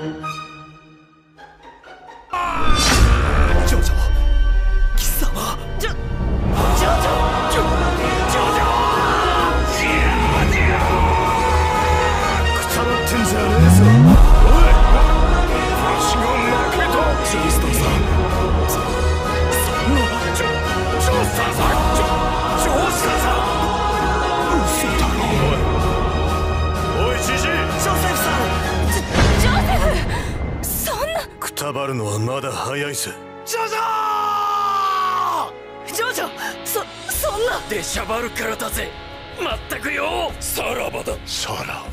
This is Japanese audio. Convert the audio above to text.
ジョジョ貴様。ジョジョくたばってんじゃねえぞ。おい、わしが負けた。ジョースターさん、そんな。ジョースターさん、ジョースターさん、嘘だろ。おいジジイ、ジョセフさん。 ジョセフ、そんな。 くたばるのはまだ早いぜ。ジョジョー、ジョジョ、そんな。出しゃばるからだぜ。まったくよ。さらばだ。さらば。